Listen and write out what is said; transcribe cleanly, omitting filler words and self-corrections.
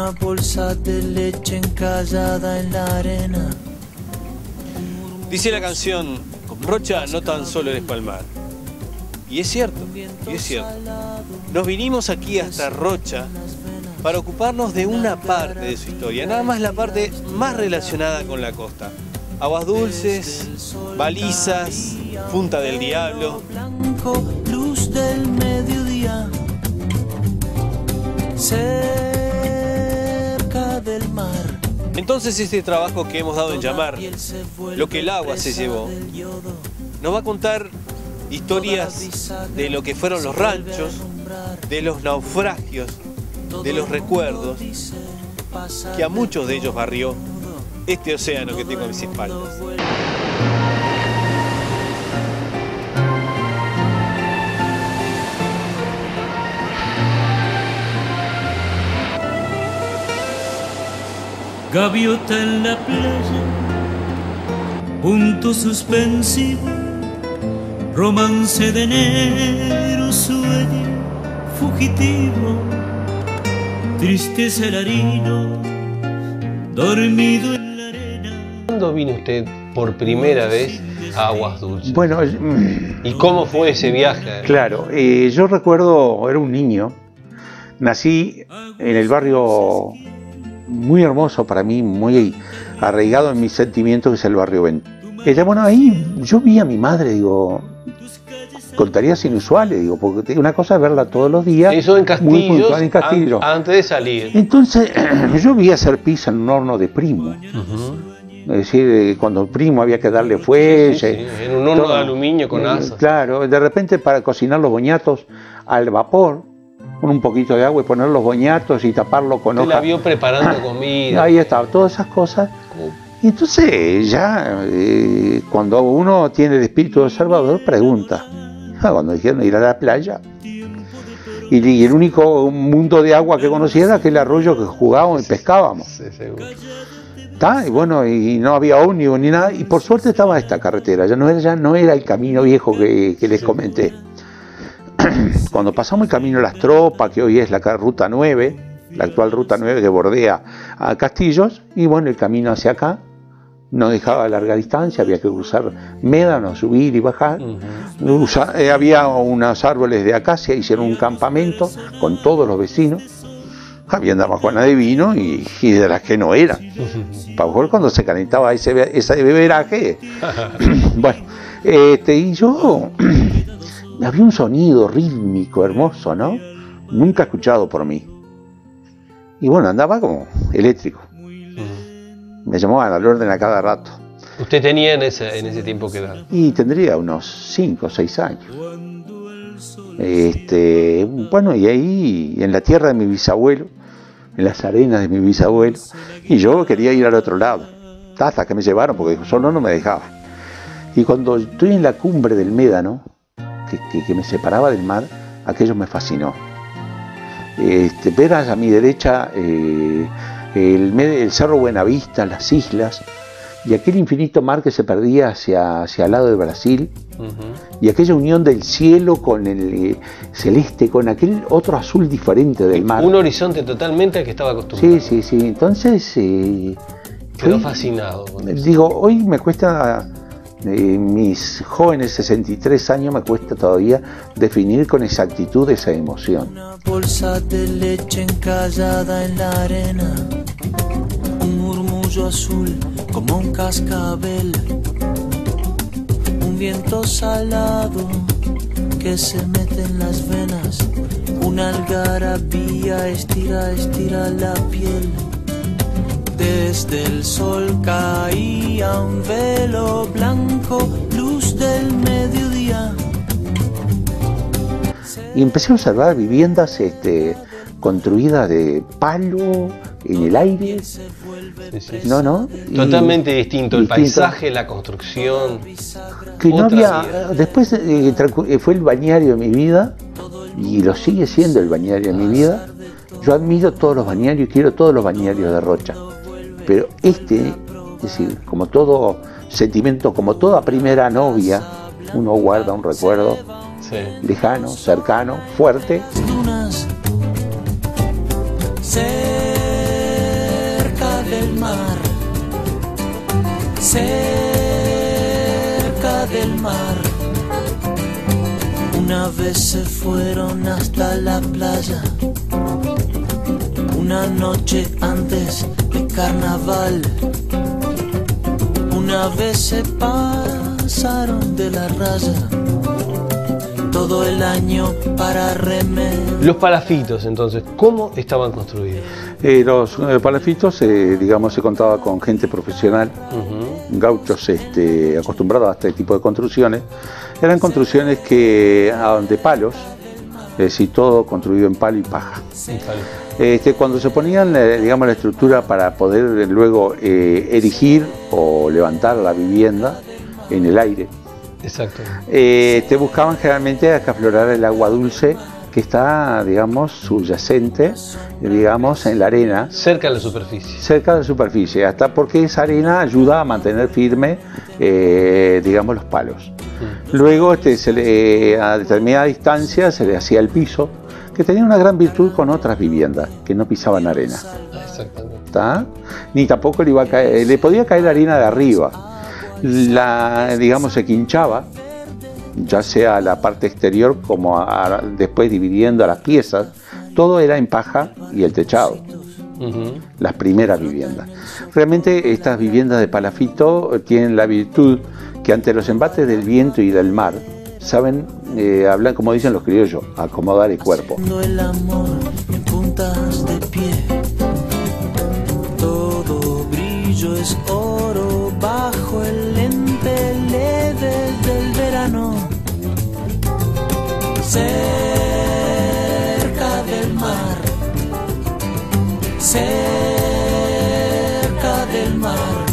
una bolsa de leche encallada en la arena. Dice la canción, Rocha no tan solo eres Palmar. Y es cierto, Nos vinimos aquí hasta Rocha para ocuparnos de una parte de su historia, nada más la parte más relacionada con la costa. Aguas Dulces, Balizas, Punta del Diablo. Blanco, luz del mediodía, cerca del mar. Entonces este trabajo que hemos dado en llamar Lo que el agua se llevó, nos va a contar historias de lo que fueron los ranchos, de los naufragios, de los recuerdos, que a muchos de ellos barrió este océano que tengo a mis espaldas. Gaviota en la playa, punto suspensivo, romance de enero, sueño fugitivo, tristeza el harino, dormido en la arena. ¿Cuándo vino usted por primera vez a Aguas Dulces? Bueno, ¿y cómo fue ese viaje? Claro, yo recuerdo, era un niño, nací en el barrio muy hermoso para mí, muy arraigado en mis sentimientos, que es el barrio Bento. Bueno, ahí yo vi a mi madre, digo, con tareas inusuales, digo, porque una cosa es verla todos los días. Eso en Castillos, muy puntual en Castillo. Antes de salir. Entonces, yo vi hacer pizza en un horno de primo. Es decir, cuando el primo había que darle fuelle. Sí, en un horno de aluminio con asas. Claro, de repente para cocinar los boñatos al vapor, con un poquito de agua y poner los boñatos y taparlo con hoja. La vio preparando comida. Ahí estaba, todas esas cosas. Y entonces ya, cuando uno tiene el espíritu observador, pregunta. Cuando dijeron ir a la playa, y el único mundo de agua que conocía era aquel arroyo que jugábamos y pescábamos. Sí, seguro. Y bueno, y no había ómnibus ni nada, y por suerte estaba esta carretera, ya no era el camino viejo que les comenté. Cuando pasamos el camino Las Tropas, que hoy es la ruta 9, la actual ruta 9 que bordea a Castillos, y bueno, el camino hacia acá no dejaba larga distancia, había que cruzar médanos, subir y bajar. Había unos árboles de acacia, hicieron un campamento con todos los vecinos. Había damajuana de vino y de las que no eran. Para mejor cuando se calentaba ese beberaje. Bueno, y yo había un sonido rítmico hermoso, ¿no? Nunca escuchado por mí. Y bueno, andaba como eléctrico. Me llamaban al orden a cada rato. ¿Usted tenía en ese tiempo qué edad? Y tendría unos 5 o 6 años. Bueno, y ahí en la tierra de mi bisabuelo, en las arenas de mi bisabuelo, y yo quería ir al otro lado, hasta que me llevaron, porque solo no me dejaban. Y cuando estoy en la cumbre del médano, que me separaba del mar, aquello me fascinó. Ver a mi derecha el Cerro Buenavista, las islas, y aquel infinito mar que se perdía hacia el lado de Brasil, y aquella unión del cielo con el celeste, con aquel otro azul diferente del mar. Un horizonte totalmente al que estaba acostumbrado. Sí. Entonces quedó fascinado con eso. Digo, hoy me cuesta, mis jóvenes 63 años, me cuesta todavía definir con exactitud esa emoción. Una bolsa de leche encallada en la arena, un murmullo azul como un cascabel, un viento salado que se mete en las venas, una algarabía estira la piel. Desde el sol caía un velo blanco, luz del mediodía. Y empecé a observar viviendas construidas de palo en el aire. Sí. No. Totalmente distinto el paisaje, la construcción. Que no había. Después fue el balneario de mi vida, y lo sigue siendo el balneario de mi vida. Yo admiro todos los balnearios y quiero todos los balnearios de Rocha. Pero es decir, como todo sentimiento, como toda primera novia, uno guarda un recuerdo lejano, cercano, fuerte. Cerca mar, cerca del mar. Una vez se fueron hasta la playa, una noche antes de carnaval. Una vez se pasaron de la raya, todo el año para remediar. Los palafitos, entonces, ¿cómo estaban construidos? Los palafitos, digamos, se contaba con gente profesional, gauchos acostumbrados a este tipo de construcciones. Eran construcciones que de palos, es decir, todo construido en palo y paja. Cuando se ponían, digamos, la estructura para poder luego erigir o levantar la vivienda en el aire, exacto, te buscaban generalmente a que aflorara el agua dulce que está, digamos, subyacente, digamos, en la arena. Cerca de la superficie, hasta porque esa arena ayuda a mantener firme, digamos, los palos. Luego, a determinada distancia se le hacía el piso, que tenía una gran virtud con otras viviendas, que no pisaban arena. Exactamente. ¿Está? Ni tampoco le iba a caer, le podía caer arena de arriba. Digamos, se quinchaba, ya sea la parte exterior como después dividiendo a las piezas. Todo era en paja y el techado. Las primeras viviendas. Realmente estas viviendas de palafito tienen la virtud que ante los embates del viento y del mar saben, hablan, como dicen los criollos, acomodar el cuerpo. El amor en puntas de pie, todo brillo es oro bajo el lente leve del verano. Cerca del mar, cerca del mar.